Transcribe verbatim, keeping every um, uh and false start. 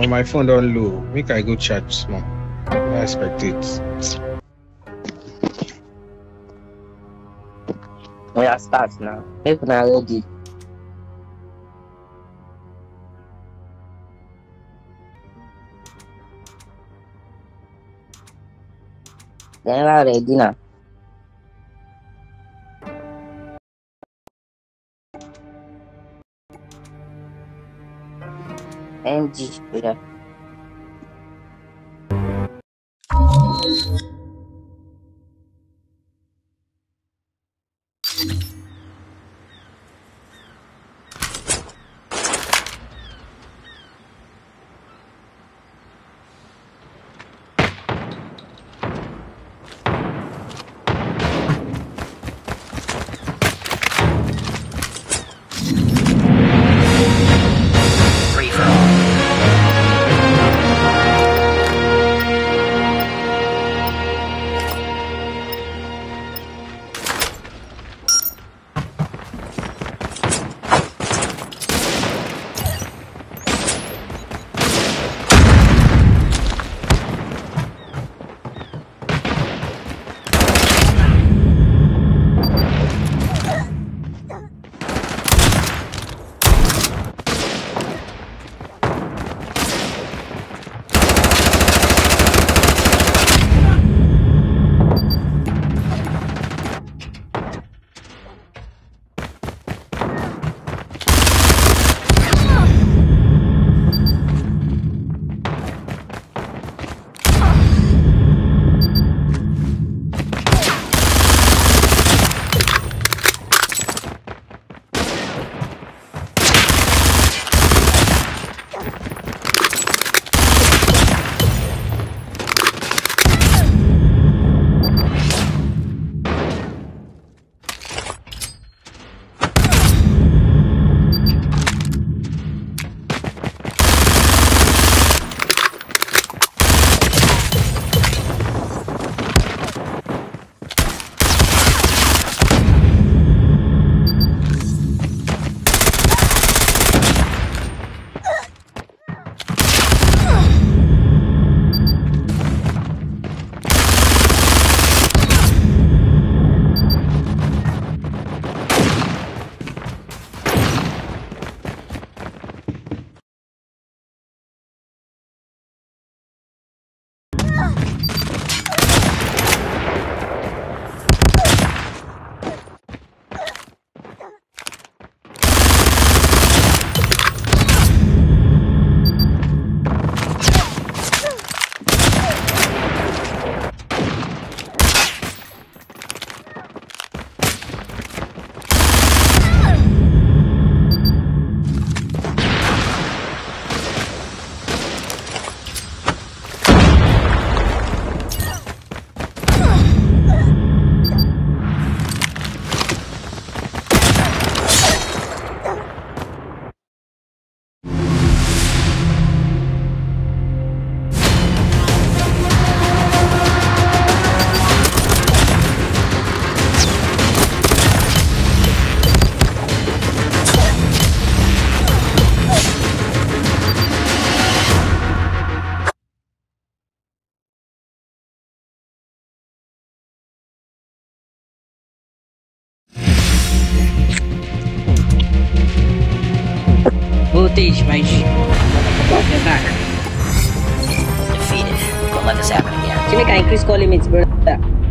on my phone don't low. Make I go chat small. I expect it. We are start now. Make una ready. Then we are ready now. M G, yeah. Voltage, mas we're back. Defeated. Don't let this happen again. Sino ka increase call limits, bro?